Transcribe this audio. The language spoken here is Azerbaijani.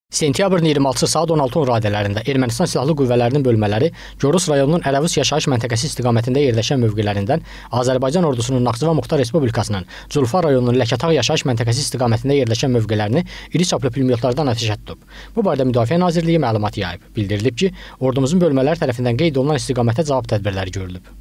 Sentyabrın 26-sı saat 16:10 radələrində Ermənistan Silahlı Qüvvələrinin bölmələri Gorus rayonunun Ərəvuz yaşayış məntəqəsi istiqamətində yerləşən mövqelərindən Azərbaycan ordusunun Naxçıvan Muxtar Respublikasının Culfa rayonunun Ləkətağ yaşayış məntəqəsi istiqamətində yerləşən mövqələrini iri çaplı pulemyotlardan atəşə tutub. Bu barədə Müdafiə Nazirliyi məlumat yayıb. Bildirilib ki, ordumuzun bölmələri tərəfindən qeyd olunan istiqamətə cavab tədbirləri görülüb.